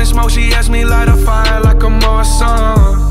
smoke, she asked me light a fire like a Moor song.